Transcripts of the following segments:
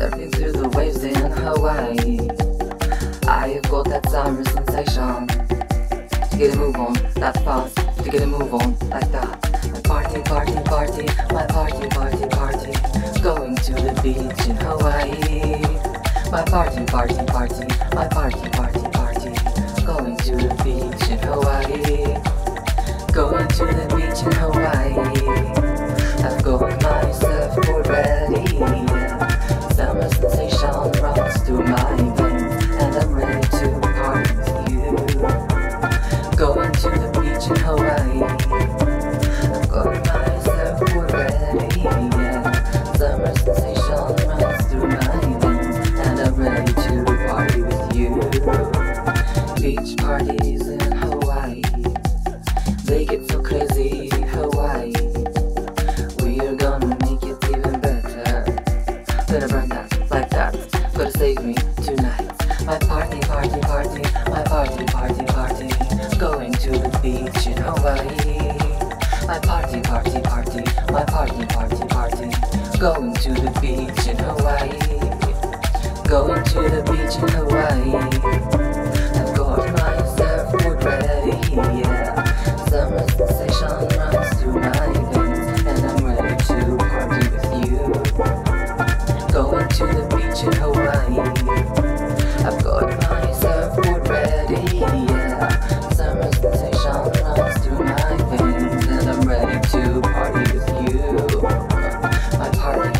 surfing through the waves in Hawaii. I've got that summer sensation. To get a move on that fast, to get a move on like that. My party, party, party, my party, party, party. Going to the beach in Hawaii. My party, party, party, my party, party, party. Going to the beach in Hawaii. Going to the beach in Hawaii. I've got my surfboard ready, yeah. Summer sensation runs through my veins, and I'm ready to party with you. Going to the beach in Hawaii. I've got my surfboard ready, yeah. Summer sensation runs through my veins, and I'm ready to party with you. Beach parties in Hawaii, they get so crazy, Hawaii. We're gonna make it even better. Gonna burn that, like that. Gonna save me tonight. My party, party, party, my party, party, party. Going to the beach in Hawaii. My party, party, party, my party, party, party. Going to the beach in Hawaii. Going to the beach in Hawaii. I've got my surfboard ready, yeah. Summer sensation runs through my veins, and I'm ready to party with you. Going to the beach in Hawaii. I've got my surfboard ready, yeah. Summer sensation runs through my veins, and I'm ready to party with you. My party,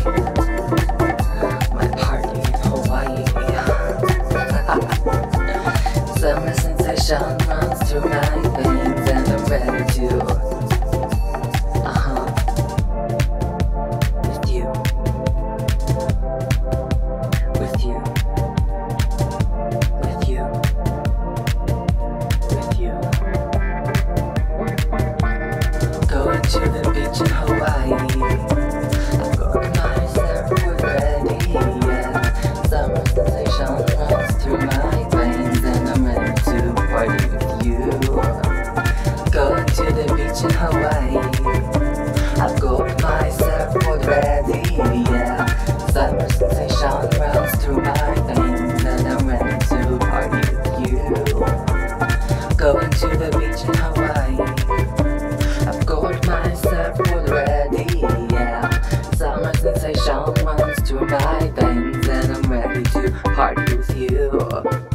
Hawaii. Summer sensation runs through my veins, and I'm ready to with you, with you, with you, with you. Going to the beach in Hawaii. I've got my surfboard ready, yeah. Summer sensation runs through my veins, and I'm ready to party with you. Going to the beach in Hawaii. I've got my surfboard ready, yeah. Summer sensation runs through my veins, and I'm ready to party with you. Going to the beach in Hawaii. I've got my surfboard ready, yeah. Summer sensation runs through my veins, and I'm ready to party with you.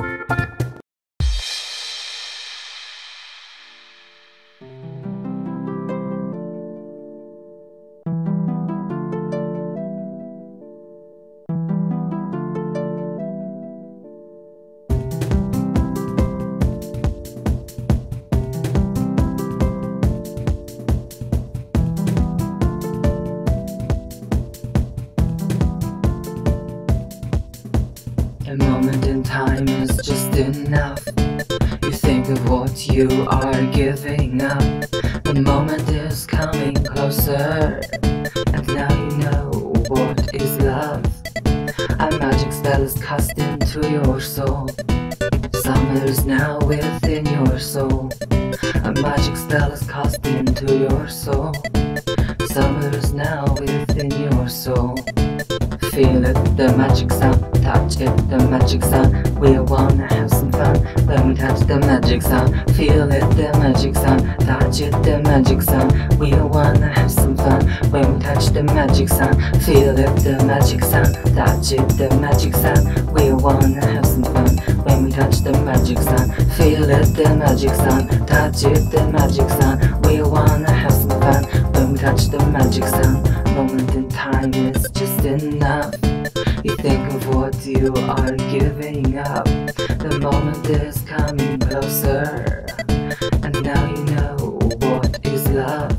A moment in time is just enough. You think of what you are giving up. The moment is coming closer, and now you know what is love. A magic spell is cast into your soul. Summer is now within your soul. A magic spell is cast into your soul. Summer is now within your soul. Feel it, the magic sound. Touch it, the magic sound. We wanna have some fun when we touch the magic sound. Feel it, the magic sound. Touch it, the magic sound. We wanna have some fun when we touch the magic sound. Feel it, the magic sound. Touch it, the magic sound. We wanna have some fun when we touch the magic sound. Feel it, the magic sound. Touch it, the magic sound. We wanna have some fun when we touch the magic sound. Moment in time is just enough. You think of what you are giving up. The moment is coming closer, and now you know what is love.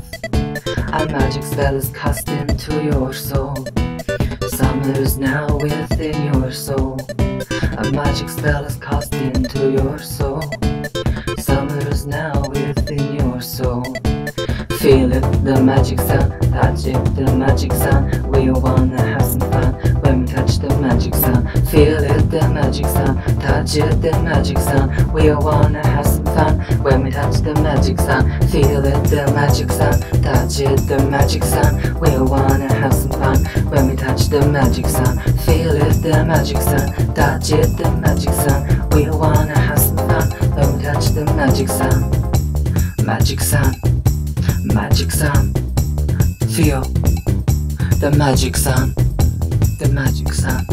A magic spell is cast into your soul. Summer is now within your soul. A magic spell is cast into your soul. Summer is now within your soul. Feel it, the magic sound. Touch it, the magic sound. We wanna have some fun when we touch the magic sound. Feel it, the magic sound. Touch it, the magic sound. We wanna have some fun when we touch the magic sound. Feel it, the magic sound. Touch it, the magic sound. We wanna have some fun when we touch the magic sound. Feel it, the the magic sun, touch it, the magic sun. We wanna have some fun when we touch the magic sun. Magic sun, magic sun. Feel the magic sun, the magic sun.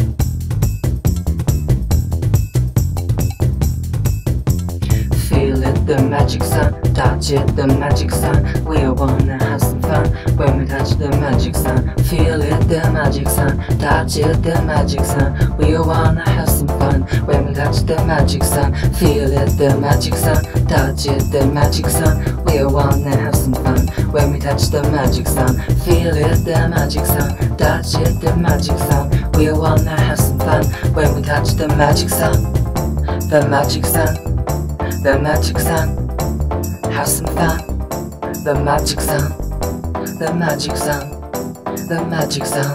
Feel it, the magic sun, touch it, the magic sun. We wanna have some fun when we touch the magic sun. Feel it, the magic sun, touch it, the magic sun. We wanna have some fun when we touch the magic sun. Feel it, the magic sun, touch it, the magic sun. We wanna have some fun when we touch the magic sun. Feel it, the magic sun, touch it, the magic sun. We wanna have some fun when we touch the magic sun. The magic sun, the magic sun. Have some fun. The magic sun, the magic sun, the magic sun.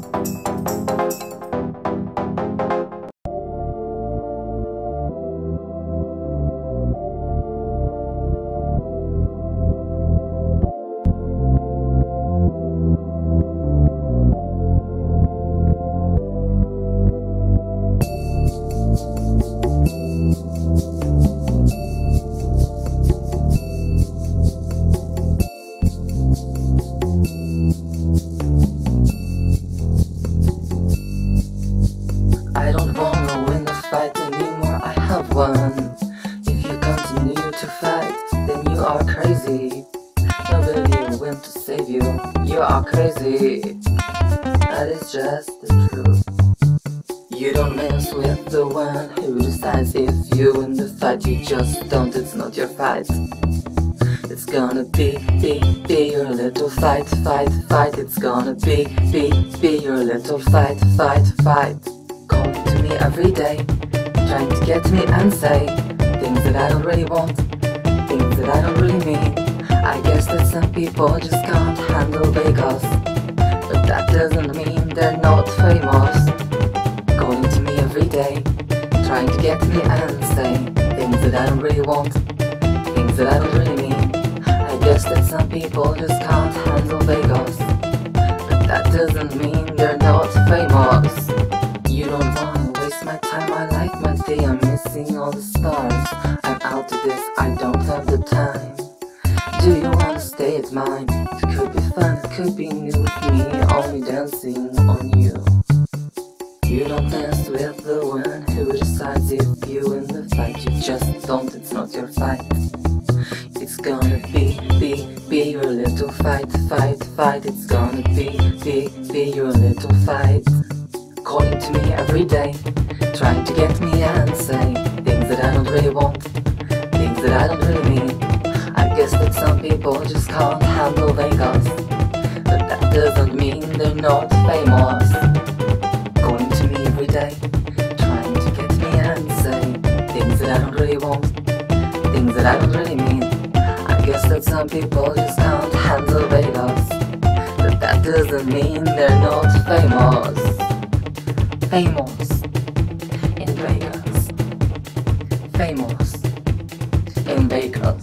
I don't wanna win the fight anymore, I have won. If you continue to fight, then you are crazy. Nobody went to save you, you are crazy. That is just the truth. You don't mess with the one who decides if you win the fight. You just don't, it's not your fight. It's gonna be your little fight, fight, fight. It's gonna be your little fight, fight, fight. Calling to me every day, trying to get me and say things that I don't really want, things that I don't really mean. I guess that some people just can't handle Vegas, but that doesn't mean they're not famous. Calling to me every day, trying to get me and say things that I don't really want, things that I don't really mean. I guess that some people just can't handle Vegas, but that doesn't mean they're not famous. You don't wanna waste my time, my life, my day. I'm missing all the stars. I'm out of this, I don't have the time. Do you wanna stay at mine? It could be fun, it could be new with me, only dancing on you. You don't dance with the one who decides if you win the fight. You just don't, it's not your fight. It's gonna be your little fight, fight, fight. It's gonna be your little fight. Calling to me every day, trying to get me and say things that I don't really want, things that I don't really mean. I guess that some people just can't handle Vegas, but that doesn't mean they're not famous. Calling to me every day, trying to get me and say things that I don't really want, things that I don't really mean. I guess that some people just can't handle Vegas, but that doesn't mean they're not famous. Famous in Vegas. Famous in Vegas.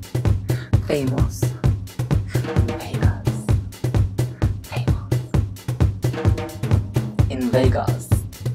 Famous in Vegas. Famous in Vegas.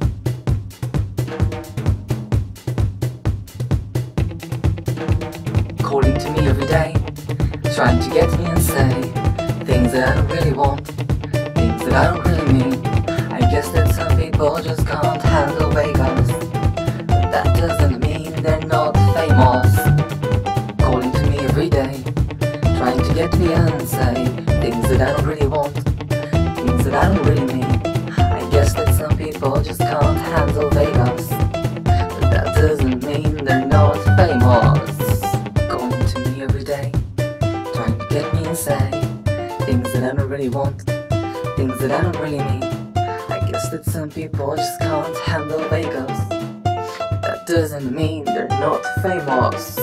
Calling to me every day, trying to get me and say things that I don't really want, things that I don't really mean. I guess that some people just can't handle Vegas, but that doesn't mean they're not famous. Calling to me every day, trying to get me and say things that I don't really want, things that I don't really mean. I guess that some people just can't handle Vegas, but that doesn't mean they're not famous. Calling to me every day, trying to get me and say things that I don't really want, things that I don't really mean. I guess that some people just can't handle Vegas. That doesn't mean they're not famous.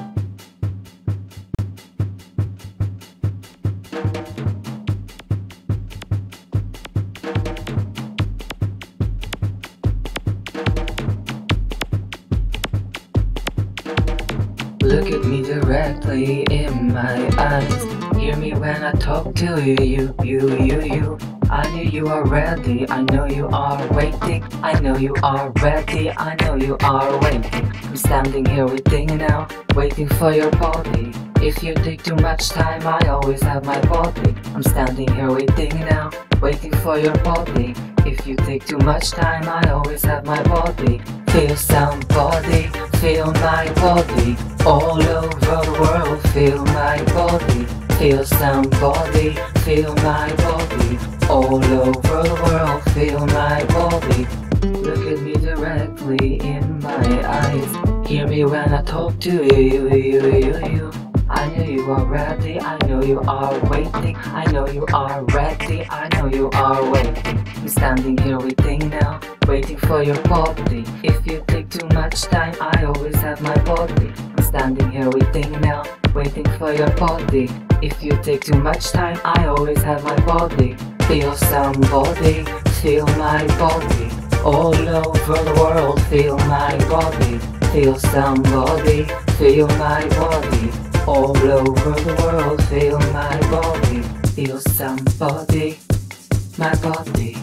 Look at me directly in my eyes. Hear me when I talk to you. I know you are ready, I know you are waiting, I know you are ready, I know you are waiting. I'm standing here waiting now, waiting for your body. If you take too much time, I always have my body. I'm standing here waiting now, waiting for your body. If you take too much time, I always have my body. Feel somebody, feel my body. All over the world, feel my body. Feel somebody, feel my body. All over the world, feel my body. Look at me directly in my eyes. Hear me when I talk to you. I know you are ready, I know you are waiting, I know you are ready, I know you are waiting. I'm standing here waiting now, waiting for your body. If you take too much time, I always have my body. I'm standing here waiting now, waiting for your body. If you take too much time, I always have my body. Feel somebody, feel my body. All over the world, feel my body. Feel somebody, feel my body. All over the world, feel my body. Feel somebody, my body.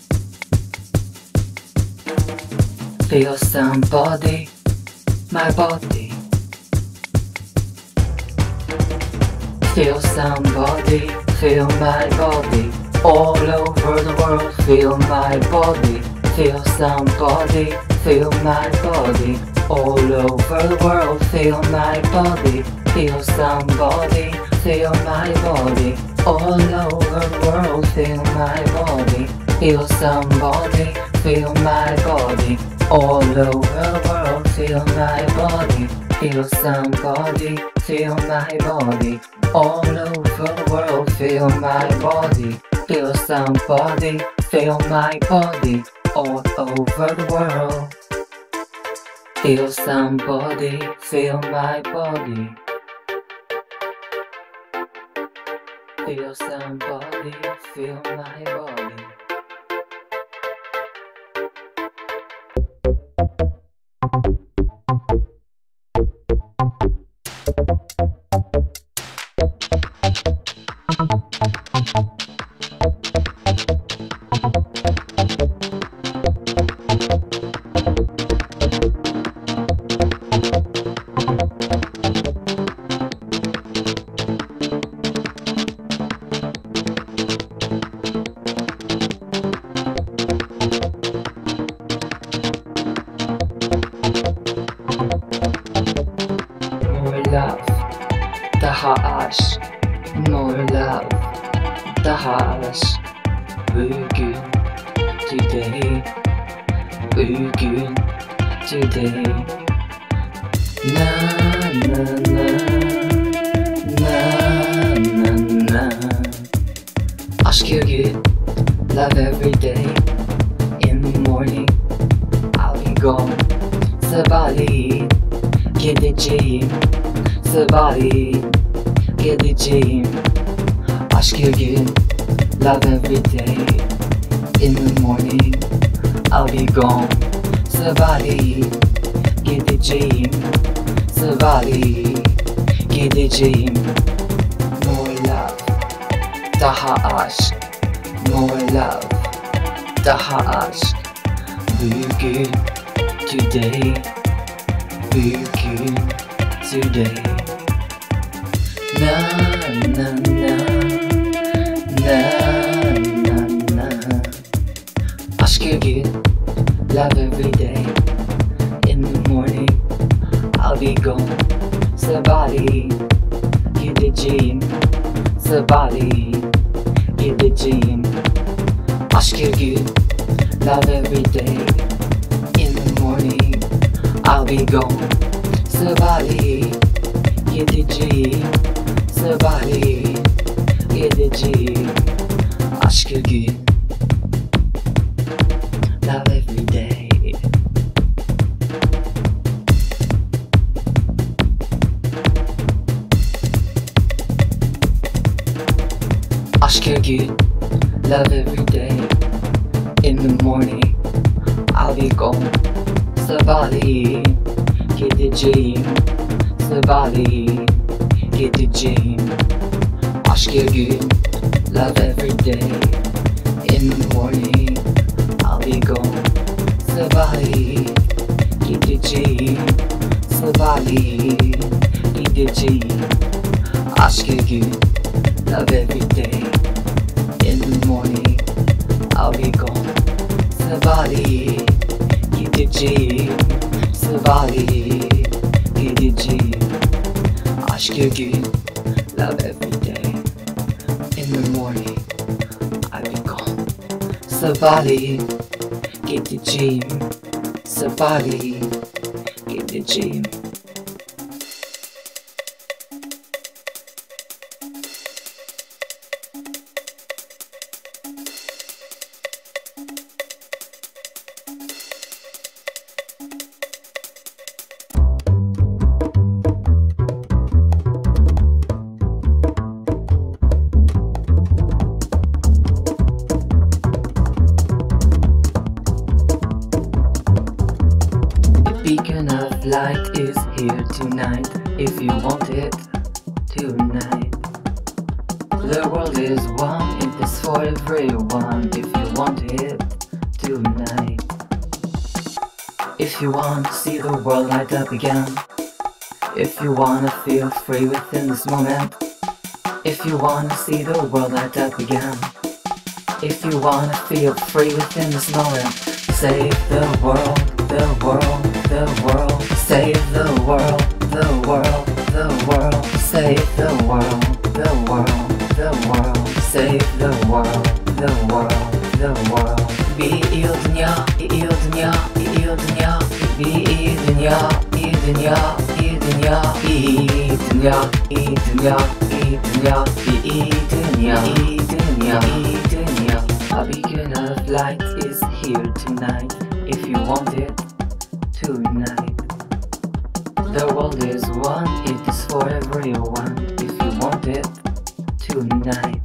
Feel somebody, my body. Feel somebody, feel my body. All over the world, feel my body. Feel somebody, feel my body. All over the world, feel my body. Feel somebody, feel my body. All over the world, feel my body. Feel somebody, feel my body. All over the world, feel my body. Feel somebody, feel my body. All over the world, feel my body. Feel somebody, feel my body. All over the world. Feel somebody, feel my body. Feel somebody, feel my body. Love, 다하시 more love, 다하시 bugün today, bugün today. Na na na na na na. Aşk her gün, love every day. In the morning, I'll be gone. Sabahleyin gideceğim. Sabahleyin gideceğim. Aşk her gün, love every day. In the morning, I'll be gone. Sabahleyin gideceğim. Sabahleyin gideceğim. More love, daha aşk. More love, daha aşk. Bugün, today. Bugün, today. Na na na na na na. Aşk her gün, love every day. In the morning, I'll be gone. Sabahleyin gideceğim. Sabahleyin gideceğim. Aşk her gün, love every day. In the morning, I'll be gone. Sabahleyin gideceğim. Sabahleyin gideceğim. Aşk her gün, love every day. Aşk her gün, love every day. In the morning, I'll be gone. Sabahleyin gideceğim. Sabahleyin gideceğim. Aşk her gün, love every day. In the morning, I'll be gone. Sabali, gideceğim. Sabali, gideceğim. Aşk gün, love every day. In the morning, I'll be gone. Sabali, gideceğim. Sabali, gideceğim. Aşk gün, love every day. In the morning, I'll be gone. Sabali, gideceğim. Sabali, gideceğim. Beacon of light is here tonight, if you want it tonight. The world is one, it is for everyone, if you want it tonight. If you want to see the world light up again, if you want to feel free within this moment, if you want to see the world light up again, if you want to feel free within this moment, save the world, the world, the world, save the world, the world, the world, save the world, the world, the world, save the world, the world, the world. İyi dünya, iyi dünya, iyi dünya, iyi dünya, iyi dünya, iyi dünya, iyi dünya, iyi dünya, iyi dünya, iyi dünya, iyi dünya, iyi dünya. A beacon of light is here tonight, if you want it tonight. The world is one, it is for everyone, if you want it tonight.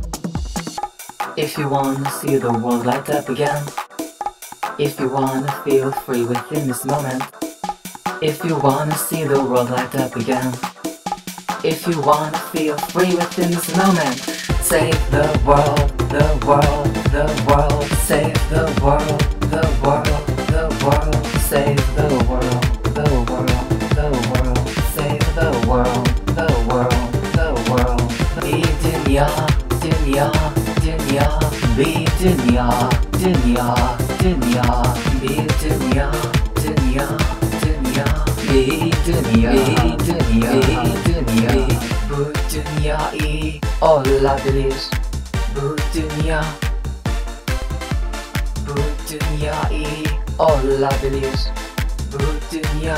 If you wanna see the world light up again, if you wanna feel free within this moment, if you wanna see the world light up again, if you wanna feel free within this moment, save the world, the world, the world, save the world, the world, the world, save the world, the world, the world, save the world, the world, the world. Bir dünya, dünya, dünya, bir dünya, dünya, dünya, bir dünya, dünya, dünya, bir dünya, bir dünya, bir dünya. Bu dünya iyi olabilir. Bu dünya, bu dünya iyi olabilir. Bu dünya.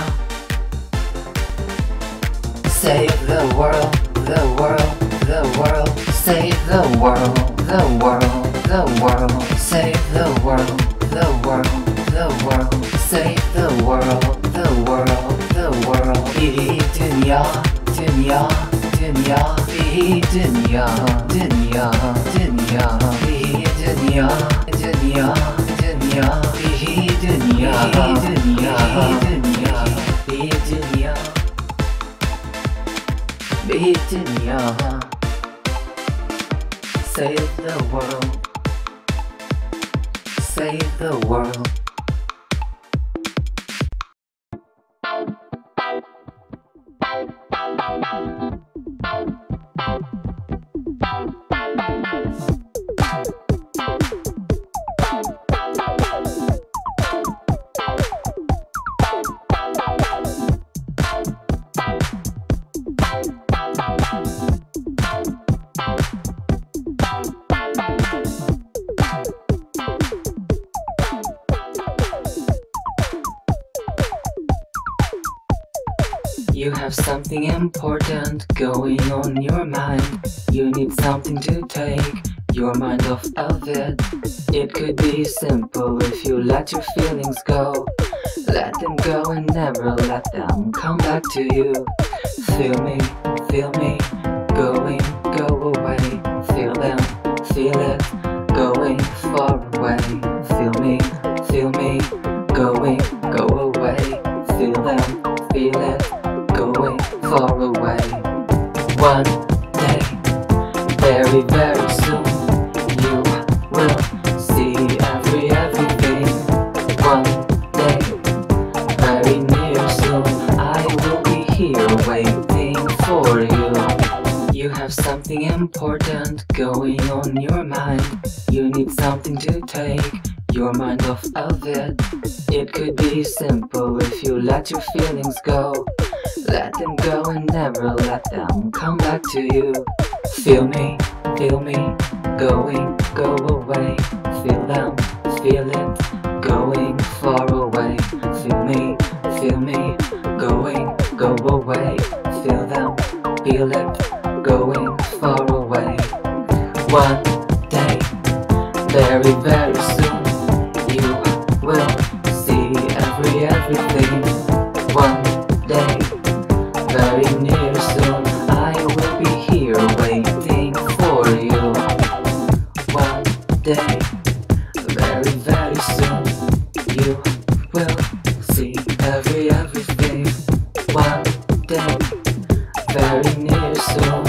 Save the world, the world, the world. Save the world, the world, the world. Save the world, the world, the world. Save the world, the world, the world. İyi dünya, dünya, dünya. İyi dünya, dünya, dünya. İyi dünya, dünya, dünya. İyi dünya, dünya, dünya. İyi dünya. Bir dünya. Save the world. Save the world. You have something important going on your mind. You need something to take your mind off of it. It could be simple if you let your feelings go. Let them go and never let them come back to you. Feel me, going, go away. Feel them, feel it, going far away. Feel me, going, go away. Feel them, feel it, going far away. One day, very, very soon, you will important going on your mind. You need something to take your mind off of it. It could be simple if you let your feelings go. Let them go and never let them come back to you. Feel me, going, go away. Feel them, feel it, going far away. Feel me, going, go away. Feel them, feel it, going far away. One day, very, very soon, you will see everything. One day, very near soon, I will be here waiting for you. One day, very, very soon, you will see everything. One day, very near soon.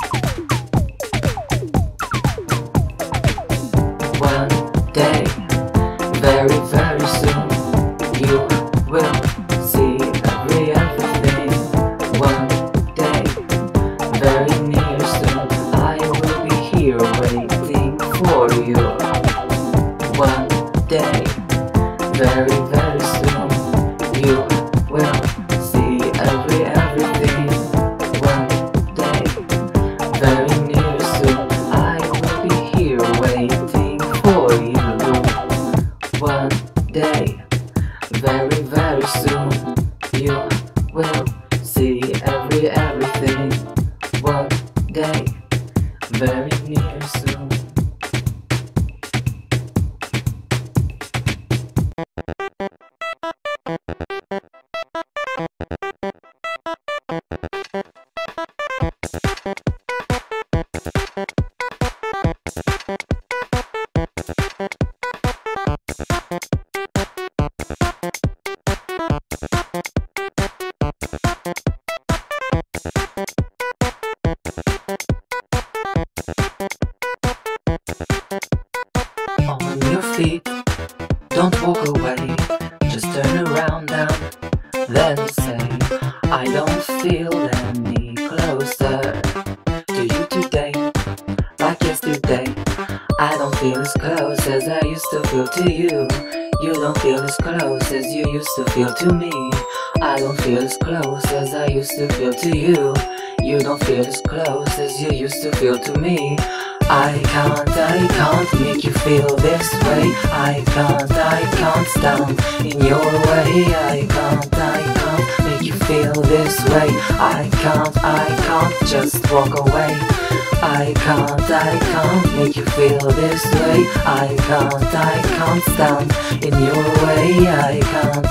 One day, very, very soon, you will see everything. One day, very near soon, I will be here waiting for you. One day, very, very soon, you will see everything. One day, very near soon, I will be here waiting for you. One day, very, very soon, you will see everything. One day, very near soon. On your feet, don't walk away, just turn around and then say, I don't feel any closer to you today, like yesterday. I don't feel as close as I used to feel to you. You don't feel as close as you used to feel to me. I don't feel as close as I used to feel to you. You don't feel as close as you used to feel to me. I can't make you feel this way. I can't stand in your way. I can't make you feel this way. I can't just walk away. I can't make you feel this way. I can't stand in your way. I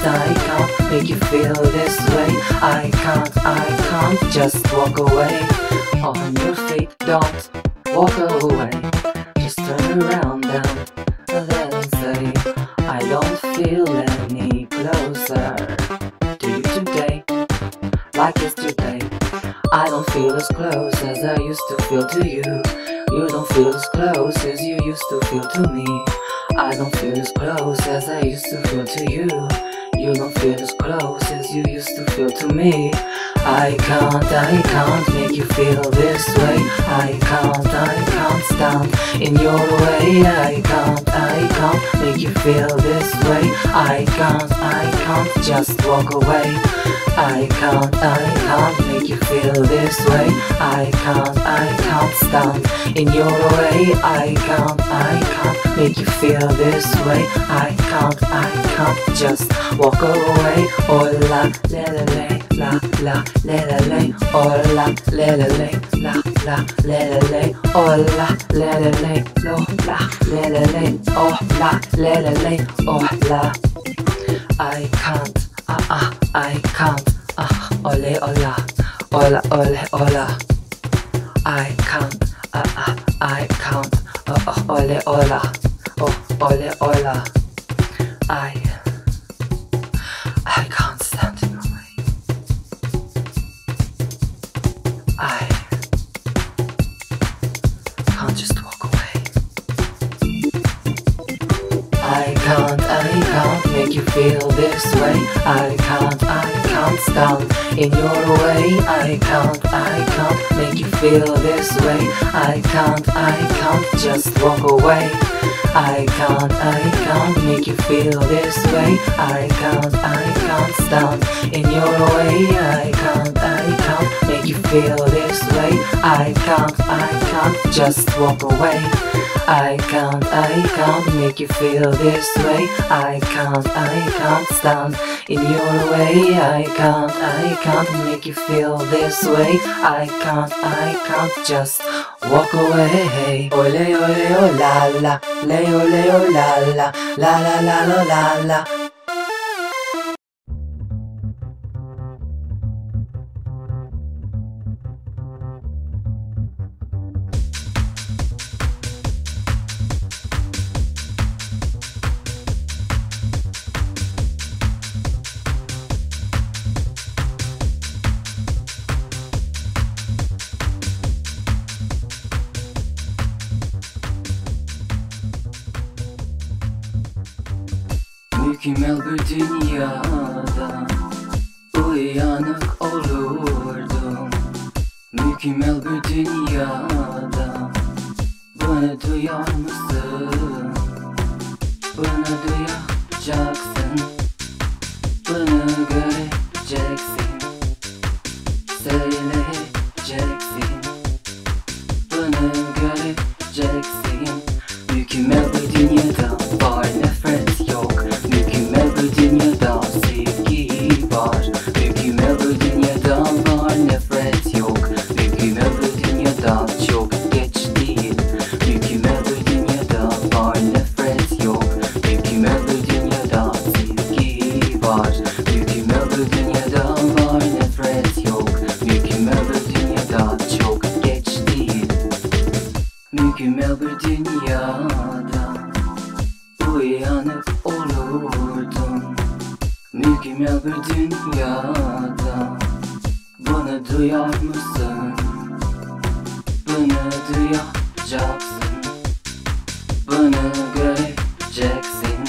can't make you feel this way. I can't just walk away. On your feet, don't walk away, just turn around and then say, I don't feel any closer to you today, like yesterday. I don't feel as close as I used to feel to you. You don't feel as close as you used to feel to me. I don't feel as close as I used to feel to you. You don't feel as close as you used to feel to me. I can't make you feel this way. I can't stand in your way. I can't make you feel this way. I can't just walk away. I can't make you feel this way. I can't stand in your way. I can't make you feel this way. I can't just walk away. Oh la la la la la la la, oh la la la la la la la, oh la la la la, oh la la la la, oh la la la la, oh la. I can't, I can't, ole ola, ola ole ola. I can't, I can't, ole ola, oh ole ola. I can't stand in your way. I can't just walk away. I can't make you feel this way. I can't stand in your way. I can't make you feel this way. I can't just walk away. I can't make you feel this way. I can't stand in your way. I can't make you feel this way. I can't just walk away. I can't make you feel this way. I can't stand in your way. I can't make you feel this way. I can't just walk away. Ole ole oh la la, le ole oh la la, la la la la la la. Mükemmel bir dünyada uyanık olurdum. Mükemmel bir dünyada bunu duyar mısın? Bunu duyacaksın, bunu göreceksin, söyleyeceksin, bunu göreceksin. Mükemmel bir dünyada var nefret yok. Mükemmel bir dünyada sevgi var. Mükemmel bir dünyada var nefret yok. Mükemmel bir dünyada çok geç değil. Mükemmel bir dünyada var nefret yok. Mükemmel bir dünyada sevgi var. Mükemmel bir dünyada var nefret yok. Mükemmel bir dünyada çok geç değil. Mükemmel bir dünyada uyanık olurdum. Mükemmel bir dünyada bunu duyar mısın? Bunu duyacaksın, bunu göreceksin,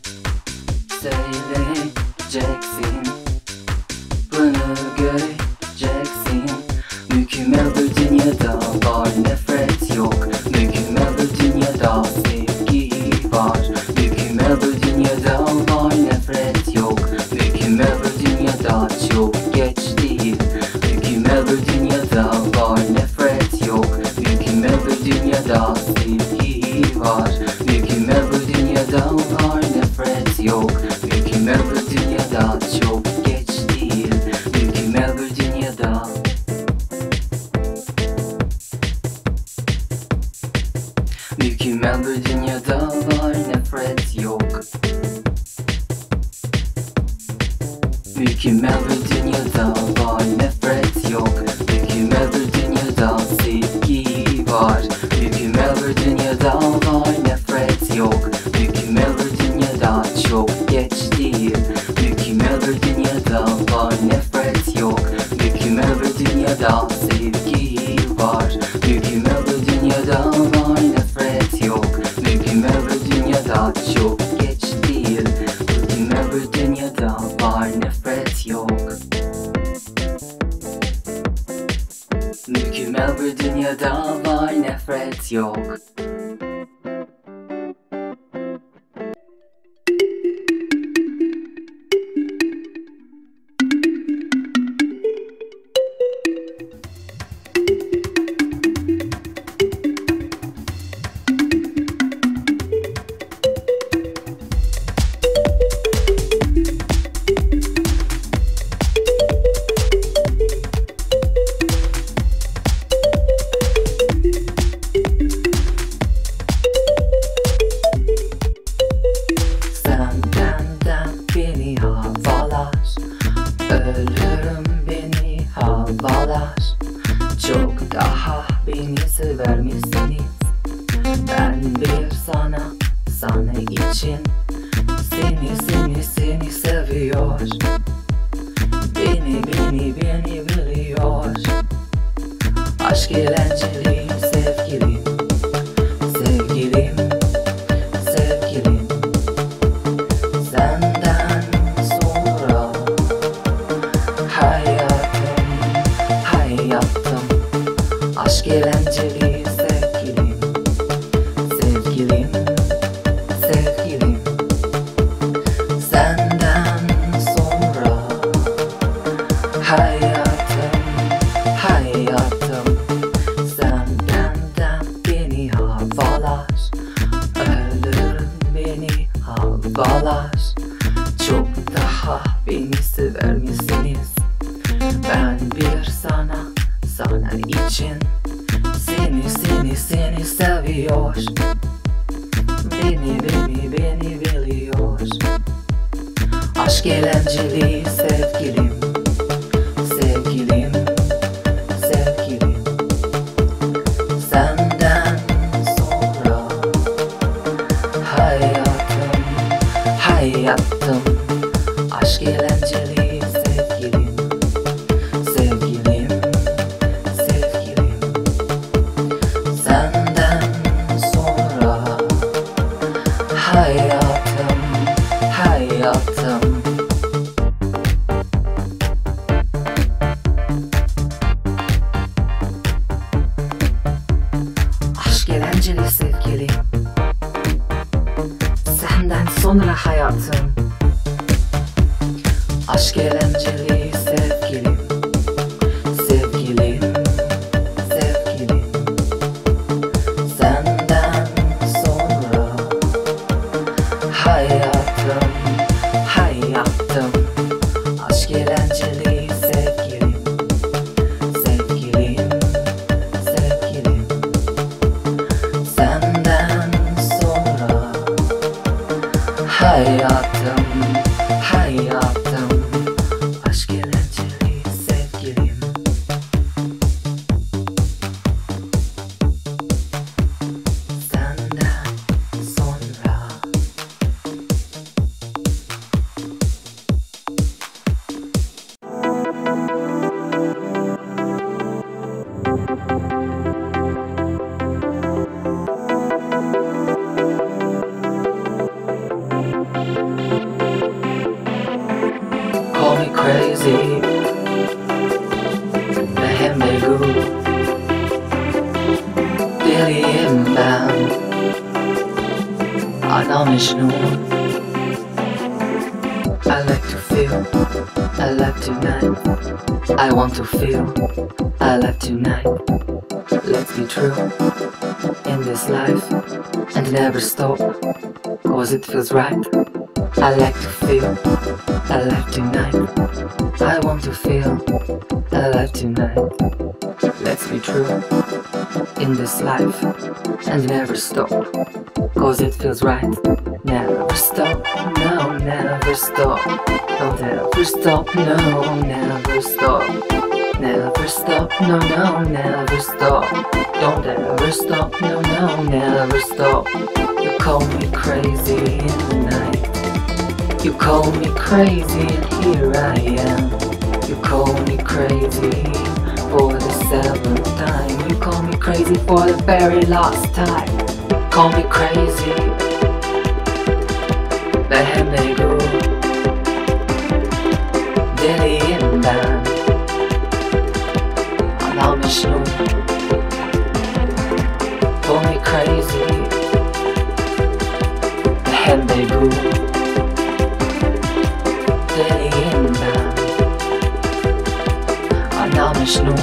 söyleyeceksin, bunu göreceksin. Mükemmel bir dünyada var nefret yok. Mükemmel bir dünyada sevgi var. Mükemmel bir dünyada var nefret yok. Mükemmel bir dünyada çok geç değil. Mükemmel bir dünyada var nefret yok. Mükemmel bir dünyada sevgi var. Mükemmel bir dünyada var nefret yok. Mükemmel bir dünyada çok geç değil. Mükemmel bir dünyada. Mükemmel bir dünyada var nefret yok. Mükemmel bir dünyada var nefret yok. Mükemmel bir dünyada sevgi var. Mükemmel bir dünyada var nefret yok. Mükemmel bir dünyada çok geç değil. Mükemmel bir dünyada var nefret yok. Mükemmel bir dünyada sevgi var. Mükemmel bir dünyada var nefret yok. Mükemmel bir dünyada çok geç değil. Mükemmel bir dünyada var nefret yok. Mükemmel bir dünyada var nefret yok. Çok daha beni sever misiniz? Ben bir sana için seni seviyor. Beni biliyor. Aşk eğlencelim sevgilim. Senden daha beni sever misiniz? Ben bir sana için seni seviyor. Beni biliyor. Aşk eğlenceli sevgilim. Senden sonra hayatım. Aşk eğlenceli sevgilim. Senden sonra hayatım. Aşk eğlenceli sevgilim. Senden sonra hayatım. Aşk eğlenceli sevgilim. Senden sonra hayatım. Aşk eğlenceli sevgilim. Senden sonra hayatım. Aşk eğlenceli sevgilim. Senden sonra call me crazy. Behemegu deliyim ben. Ana Mecnun. I like to feel, I like tonight. I want to feel, I like tonight. Let's be true in this life and never stop, cause it feels right. I like to feel, I like tonight. I want to feel, I like tonight. Let's be true in this life and never stop, cause it feels right. Never stop, no, never stop. Don't ever stop, no, never stop. Never stop, no, never stop. Don't ever stop, no, never stop. You call me crazy in the night. You call me crazy and here I am. You call me crazy for the 7th time. You call me crazy for the very last time. Call me crazy. Behemegu deliyim ben. Ana Mecnun. Call me crazy. Behemegu deliyim ben. Ana Mecnun.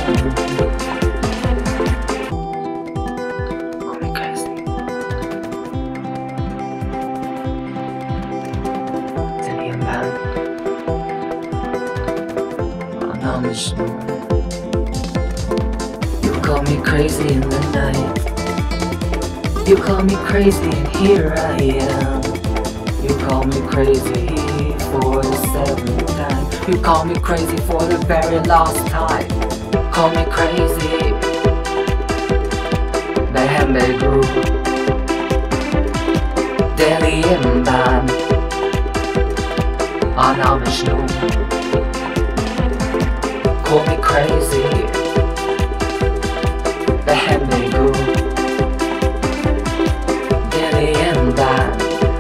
Call me crazy. Deliyim ben. Ana Mecnun. You call me crazy in the night. You call me crazy and here I am. You call me crazy for the 7th time. You call me crazy for the very last time. Call me crazy. Behemegu deliyim ben. Ana Mecnun. Call me crazy. Behemegu deliyim ben.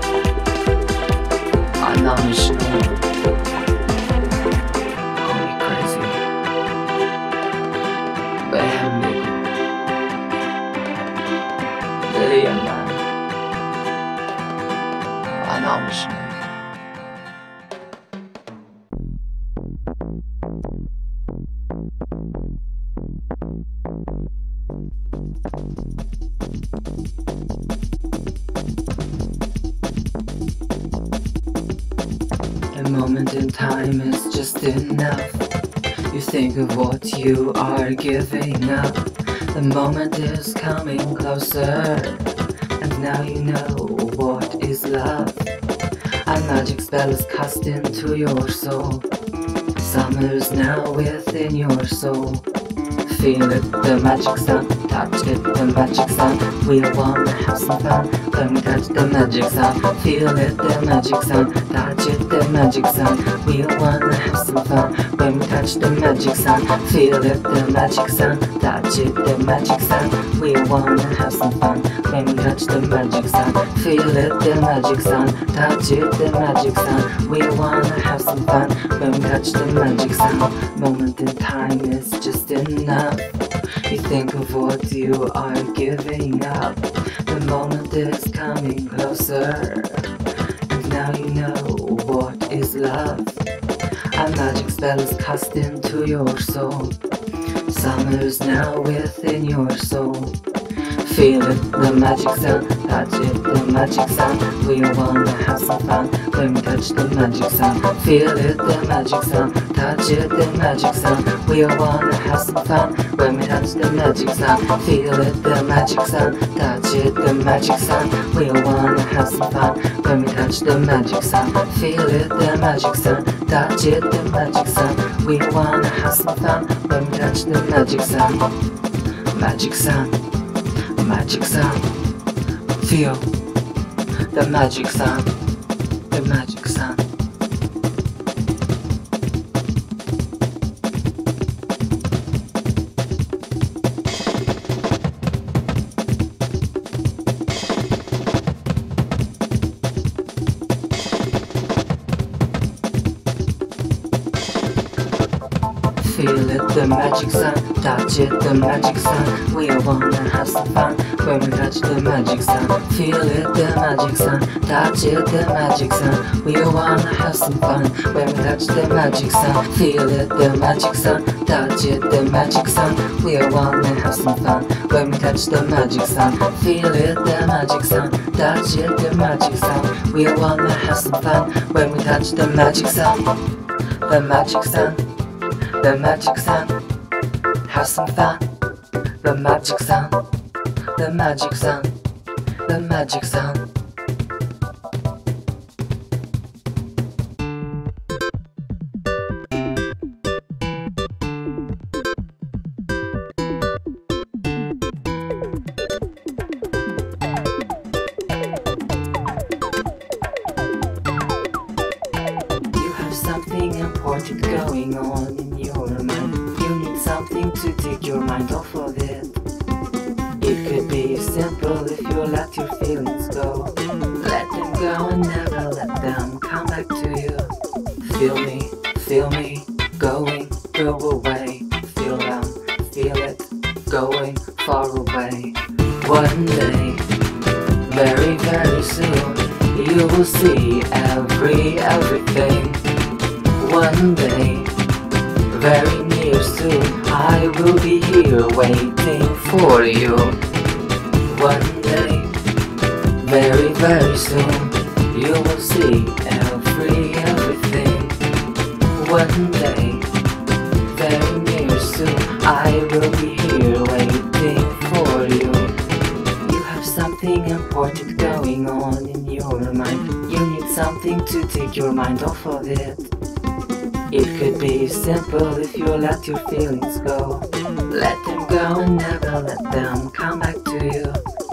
Ana Mecnun. Call me crazy. Behemegu deliyim ben. Ana Mecnun. A moment in time is just enough. You think of what you are giving up. The moment is coming closer, and now you know what is love. A magic spell is cast into your soul. Summer's now within your soul. Feel it, the magic sun. Touch it, the magic sun. We wanna have some fun. When we touch the magic sun. Feel it, the magic sun. Touch it, the magic sun. We wanna have some fun. When we touch the magic sun. Feel it, the magic sun. Touch it, the magic sun. We wanna have some fun. When we touch the magic sun. Feel it, the magic sun. Touch it, the magic sun. We wanna have some fun. When we touch the magic sun. Moment in time is just enough. You think of what you are giving up. The moment is coming closer, and now you know what is love. A magic spell is cast into your soul. Summer's now within your soul. Feel it, the magic sun. Touch it, the magic sun. We wanna have some fun. When we touch the magic sun. Feel it, the magic sun. Touch it, the magic sun. We wanna have some fun. When we touch the magic sun. Feel it, the magic sun. Touch it, the magic sun. We wanna have some fun. When we touch the magic sun. Feel it, the magic sun. Touch it, the magic sun. We wanna have some fun. When we touch the magic sun. Magic sun. Magic sun. Feel the magic sun. The magic sun. Feel it, the magic sun. Touch it, the magic sun. We wanna have some fun. When we touch the magic sun. Feel it, the magic sun. Touch it, the magic sun. We wanna have some fun. When we touch the magic sun. Feel it, the magic sun. Touch it, the magic sun. We wanna have some fun. When we touch the magic sun. Feel it, the magic sun. Touch it, the magic sun. We wanna have some fun. When we touch the magic sun. The magic sun. The magic sun. Have some fun. The magic sun. The magic sun. The magic sun. You have something important going on in your mind. You need something to take your mind off of it. It could be simple if you let your feelings go. Let them go and never let them come back to you. Feel me, going, go away. Feel them, feel it, going far away. One day, very, very soon, you will see everything. One day, very near soon, I will be here waiting for you. One day, very, very soon, you will see everything. One day, very near soon, I will be here waiting for you. You have something important going on in your mind. You need something to take your mind off of it. It could be simple if you let your feelings go. Let them go and never let them come back to you.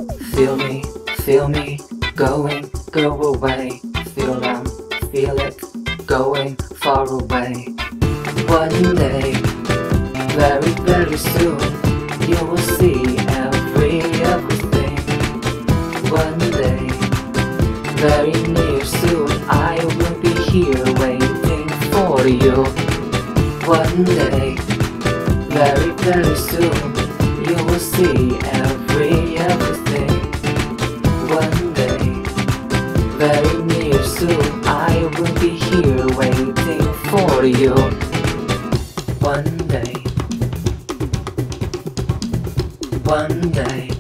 Feel me, going, go away. Feel them, feel it, going far away. One day, very, very soon, you will see everything. One day, very near soon, I will be here waiting for you. One day, very, very soon, you will see everything. One day, very near soon, I will be here waiting for you. One day, One day,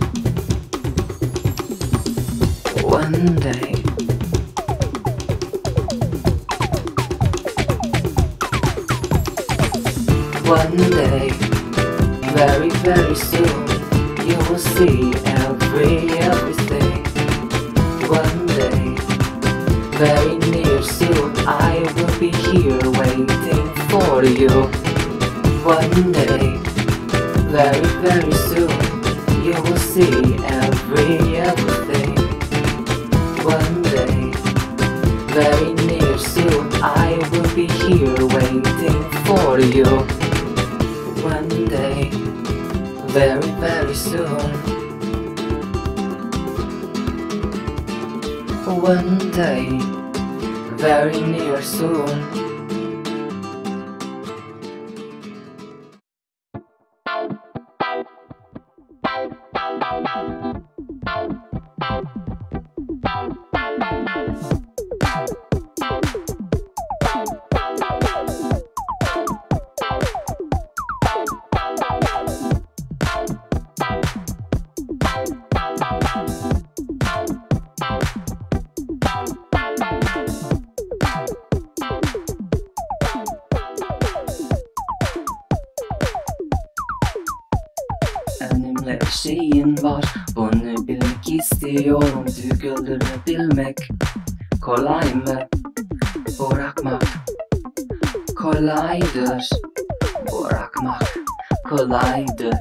one day, one day, very, very soon, you will see everything. One day, very near soon, I will be here waiting for you. One day, very, very soon, you will see everything. One day, very near soon, I will be here waiting for you. One day, very, very soon. One day, very near soon. Önümde bir şeyin var, bunu bilmek istiyorum. Duygularını bilmek kolay mı? Bırakmak kolaydır. Bırakmak kolaydır.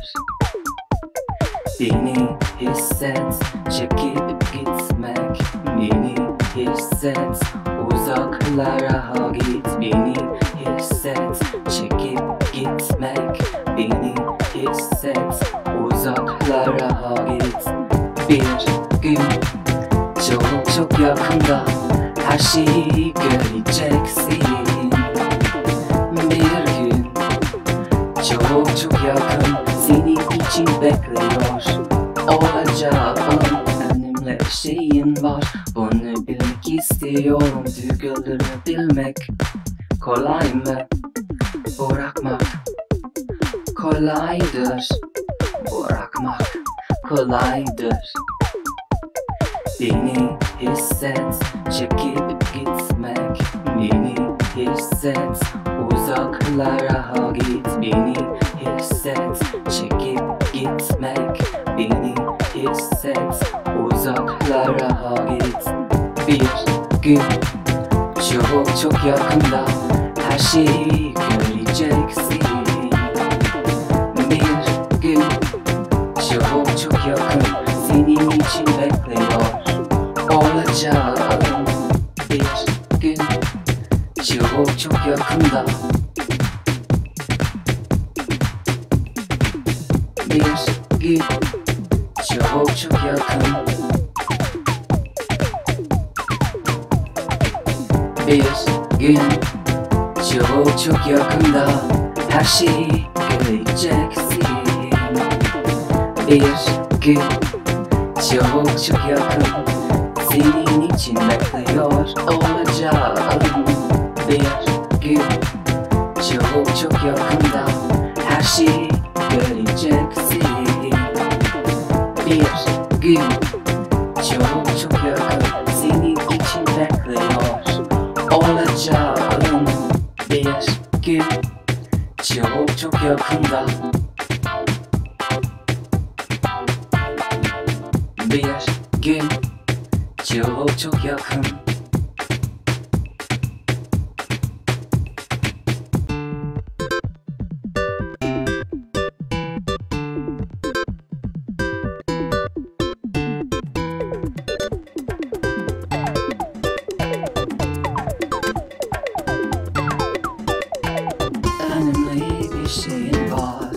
Beni hisset, çekip gitmek. Beni hisset, uzaklara git. Beni hisset, çekip gitmek. Beni hisset, uzaklara git. Bir gün çok çok yakında her şeyi göreceksin. Bir gün çok çok yakın senin için bekliyor olacağım. Önümde bir şeyin var, bunu bilmek istiyorum. Duygularını bilmek kolay mı? Bırakmak kolaydır. Bırakmak kolaydır. Beni hisset, çekip gitmek. Beni hisset, uzaklara git. Beni hisset, çekip gitmek. Beni hisset, uzaklara git. Bir gün çok çok yakında her şeyi göreceksin. Bir gün çok çok yakın senin için bekliyor olacağım. Bir gün çok çok yakında. Bir gün çok çok yakın. Bir gün çok çok yakında her şeyi göreceksin. Bir gün çok çok yakın senin için bekliyor olacağım. Bir gün çok çok yakında her şeyi göreceksin. Bir gün çok çok yakın senin için bekliyor olacağım. Bir gün çok çok yakında. Bir gün çok çok yakın. Önümde bir şeyin var,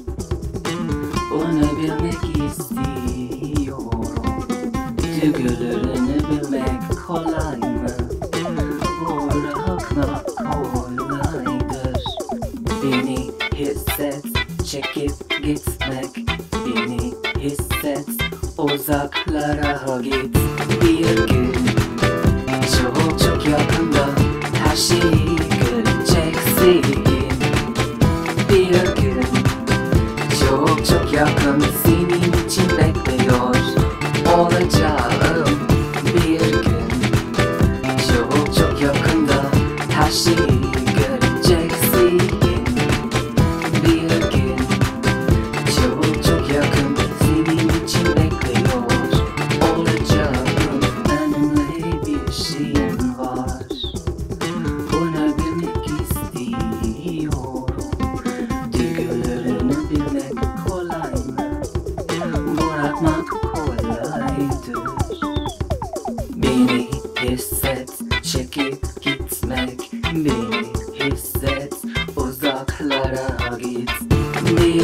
bunu bilmek istiyorum. Duygularını bilmek kolay mı? Bırakmak kolaydır. Beni hisset, çekip gitmek. Beni hisset, uzaklara git. Bir gün çok çok yakında her şeyi göreceksin. Bir gün çok çok yakın senin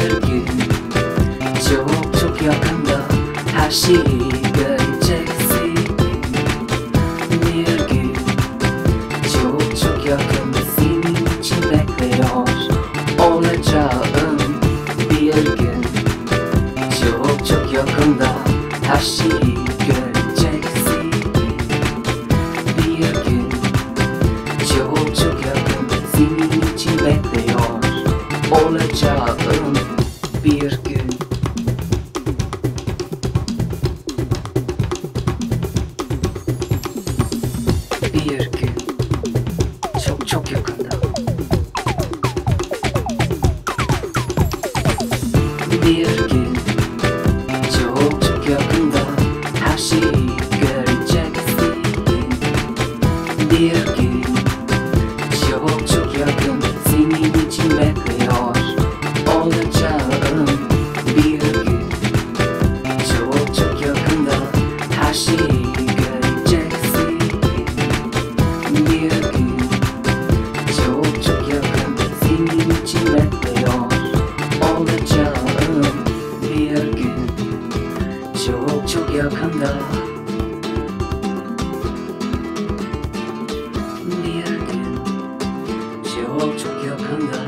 Bir gün çok çok yakında her şeyi göreceksin. Bir gün çok çok yakında senin için bekliyor olacağım. Bir gün çok çok yakında her şeyi göreceksin. Bir gün çok çok yakında senin için bekliyor olacağım. Bir gün bir gün çok çok yakında. Bir gün çok çok yakında her şeyi göreceksin. Bir gün çok çok yakın senin için bekliyor olacağım. Bir gün çok çok yakında her şeyi göreceksin. Bir gün çok çok yakın senin için bekliyor olacağım. Bir gün çok çok yakında. Bir gün çok çok yakında.